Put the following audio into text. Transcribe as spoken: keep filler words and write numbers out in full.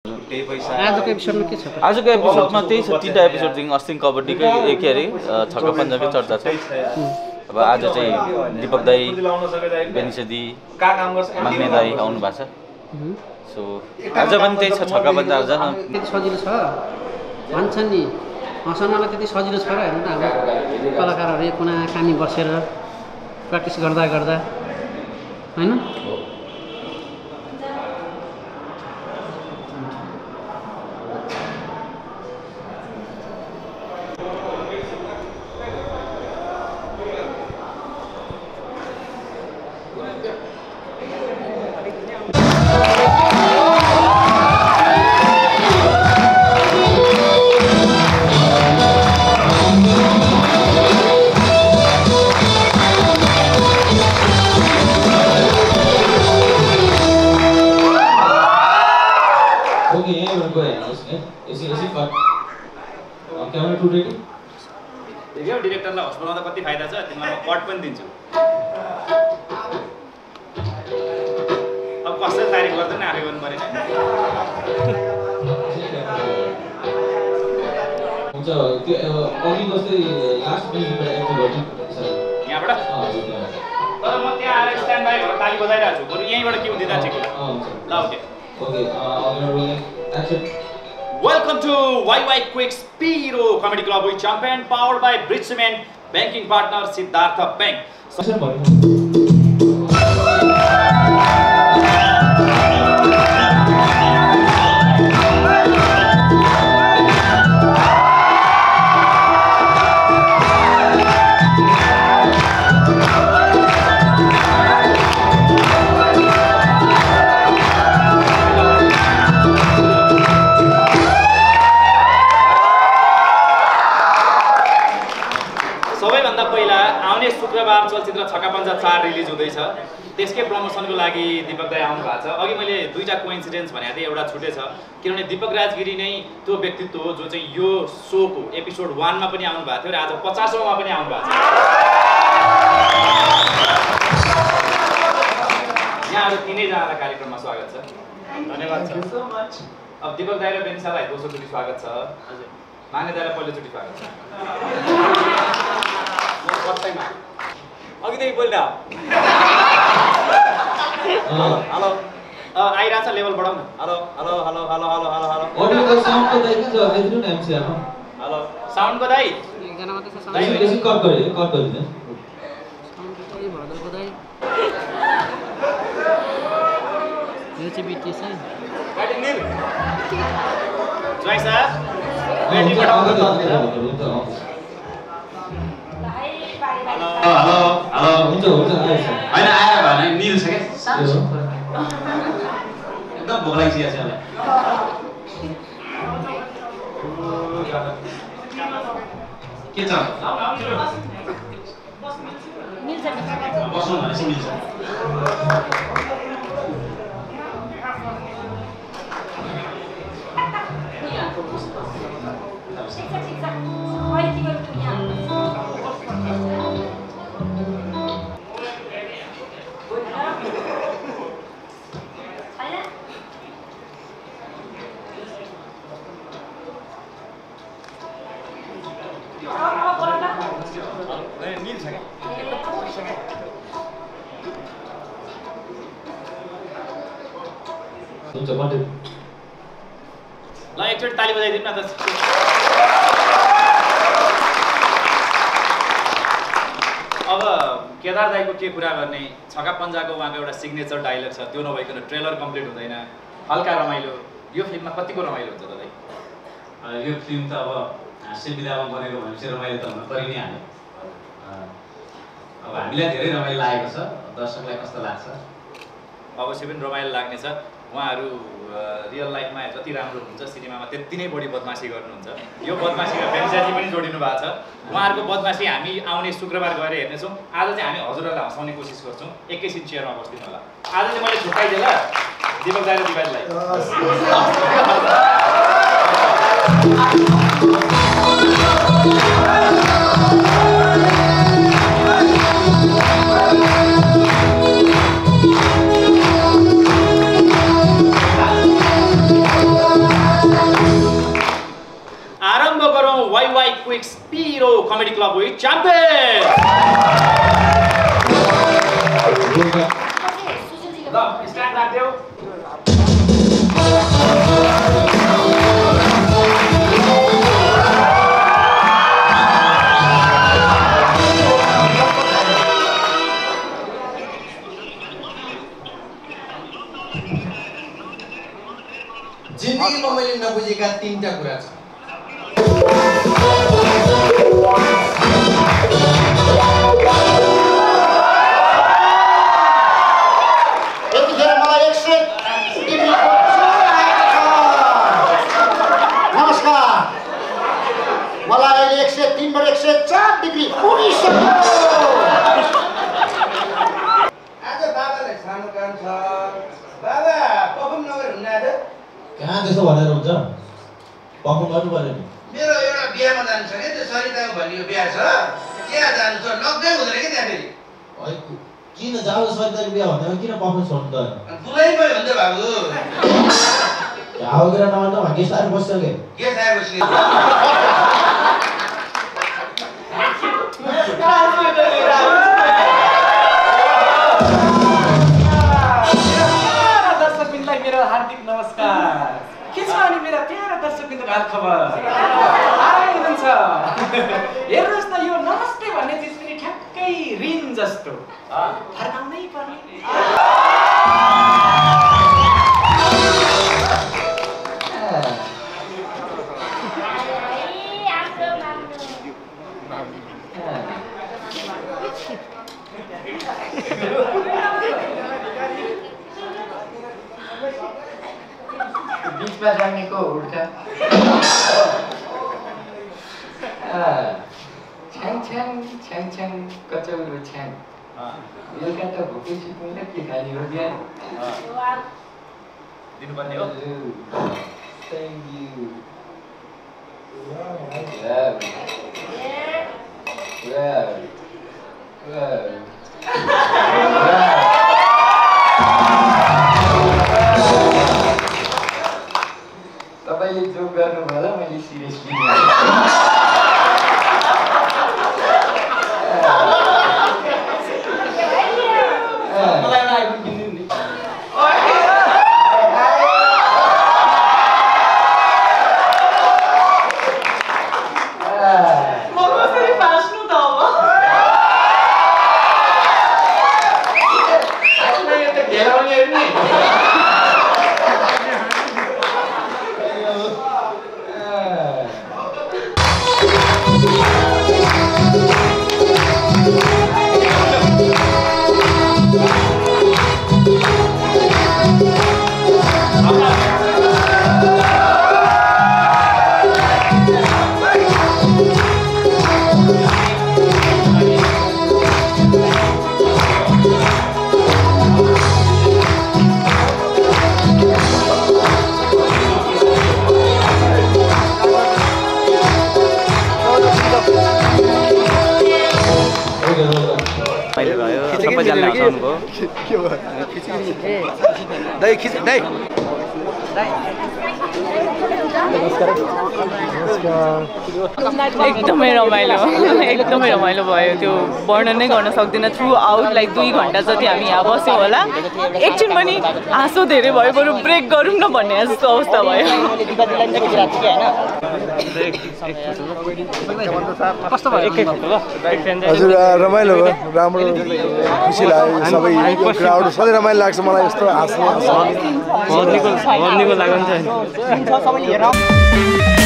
आजको एपिसोडमा के छ त? आजको एपिसोडमा त्यही छ, तिनवटा एपिसोडदेखि अस्ति कबड्डीकै के अरे छक्का पन्जाकै चर्चा छ। अब आज चाहिँ दीपक दाई, बेनिसा दी, माग्ने दाई आउनु भएको छ। सो आज पनि त्यही छ, छक्का पन्जा आज त्यति सजिलो छ भन्छन् नि, हँसाउनलाई त्यति सजिलो छ र हेर्नु त हाम्रो कलाकारहरू एक कुना कानी बसेर प्र्याक्टिस गर्दा गर्दा होइन। डिरेक्टरलाई हस्पिटल आउँदा कति फाइदा छ तिमीलाई म कट पनि दिन्छु। अब कसरी तारिफ गर्दैन आफै गर्नु परेन। हुन्छ त्यो अघि जस्तै लास्ट पेजबाट एक्टिभ गर्छु यहाँबाट। तर म त्यहाँ आएर स्ट्यान्ड बाई भएर ताली बजाइरहेको छु, बरु यहीँबाट के हुँदैन ठिक हो। ल okay okay rolling action. Welcome to Y Y Quick Speedo Comedy Club with Champion powered by Bridge Cement, banking partner Siddhartha Bank. शुक्रबार चलचित्र छक्का पन्जा चार रिलिज हुँदैछ, त्यसकै प्रमोसनको लागि दीपक दाई आउनु भएको छ। अघि मैले दुईटा कोइन्सिडेन्स भनेको थिएँ, एउटा छुटेछ किनभने दीपक राजगिरी नै त्यो व्यक्तित्व हो जो चाहिँ यो सोको एपिसोड वानमा पनि आउनु भएको थियो र आज पचासौँमा पनि आउनु भएको छ। यहाँहरू तिनैजनालाई कार्यक्रममा स्वागत छ, धन्यवाद छ। अब दीपक दाई र बेनिसालाई दोस्रोचोटि स्वागत छ, माग्ने दाईलाई पहिलोचोटि स्वागत छ। अघिदेखि बोल्दा हेलो आइरहेछ, लेभल बढाउन। Hello hello hello hello hello hello hello अडियोको साउन्डको दाइ के छ आइदिनु न एमसीआरमा। हेलो साउन्डको दाइ एकजना मात्रै छ साउन्ड। दाइ बेसी कट गरे कट गरिदिनु साउन्डको दाइ भर्दरको दाइ यो चाहिँ बिटिएस है ब्याटिङ निल जय सर ब्याटिङ बढाउन। हेलो हेलो हेलो हुन्छ हुन्छ आएछ हैन आएर भने निल छ के सानो एकदम भोक लागिसकेको छ मलाई। के छ मिल्छ बस्नु भनेपछि मिल्छ। हुन्छ कन्टिन्यू। ल एकचोटि ताली बजाइदिनु न त। अब केदार दाईको के कुरा गर्ने, छक्का पन्जाको उहाँको एउटा सिग्नेचर डायलग छ, त्यो नभइकन ट्रेलर कम्प्लिट हुँदैन। हल्का रमाइलो, यो फिल्ममा कतिको रमाइलो हुन्छ त दाई? यो फिल्म त अब हाँस्य विधामा बनेको भनेपछि रमाइलो त हुन परि नै हाल्यो। अब हामीलाई धेरै रमाइलो लागेको छ, दर्शकलाई कस्तो लाग्छ? अवश्य पनि रमाइलो लाग्नेछ। उहाँहरू रियल लाइफमा जति राम्रो हुन्छ सिनेमामा त्यति नै बढी बदमासी गर्नुहुन्छ। यो बदमासीमा बेनिसाजी पनि जोडिनु भएको छ। उहाँहरूको बदमासी हामी आउने शुक्रबार गएर हेर्नेछौँ। आज चाहिँ हामी हजुरहरूलाई हँसाउने कोसिस गर्छौँ। एकैछिन चेयरमा बस्दिनु होला। आज चाहिँ मैले छुट्याइदिएँ ल दीपक दाइ र दिवालीलाई। क्विक स्पिरो कमेडी क्लब विथ च्याम्पियन ल स्ट्यान्ड राख्देऊ जिन्दगीमा मैले नबुझेका तीनटा कुरा छन् यतिखेर मलाई एक सय डिग्रीको जोर आएको छ। नमस्कार, मलाई अहिले एक सय तीनबाट एक सय चार डिग्री पुगिसक्यो। आज बाबालाई सानो काम छ। बाबा पफम नगर हुन्न आज? कहाँ त्यस्तो भनेर हुन्छ पफम गर्नु पर्यो नि। मेरो एउटा बिहामा जानु छ क्या, त्यो सरिताको भन्नेको बिहा छ, त्यहाँ जानु छ। लग्दै हुँदैन क्या त्यहाँ फेरि। किन जाऊ सरिताको बिहा भन्दैमा किन पफम छोड्नु त? बुलै पो हुन्छ बाबु। हाउकेर नभन्दा गेस्ट आएर बसिसके। गेस्ट आएर बसिसके। दर्शकबिन्दुलाई मेरो हार्दिक नमस्कार। के छ अनि मेरा प्यारा दर्शकबिन्दुको हाल खबर? आरामै हुनुहुन्छ? हेर्नुहोस् न, यो नमस्ते भन्ने चिज पनि ठ्याक्कै ऋण जस्तो फर्काउनै पर्ने। बिचमा जानेको हुर्का छ्याङ छ्याङ छ्याङ छ्याङ कचौरो छ्याङ बेलुका त भोकै सुत्नु के खाने हो बिहान दिनुपर्ने हो। Thank you. तपाईँले जोक गर्नुभयो होला, मैले सिरियसली मलाई एउटा आइफोन किनिदिनु नि। म कसरी बाँच्नु त अब? यो त घेराउने नि। एकदमै रमाइलो एकदमै रमाइलो भयो। त्यो वर्णन नै गर्न सक्दिनँ। थ्रु आउट लाइक दुई घन्टा जति हामी यहाँ बस्यौँ होला। एकछिन पनि हाँसो धेरै भयो, बरु ब्रेक गरौँ न भन्ने जस्तो अवस्था भयो। हजुर रमाइलो भयो, राम्रो खुसी लाग्यो। सबै क्राउड सधैँ रमाइलो लाग्छ मलाई यस्तो हाँस्ने लाग्छ।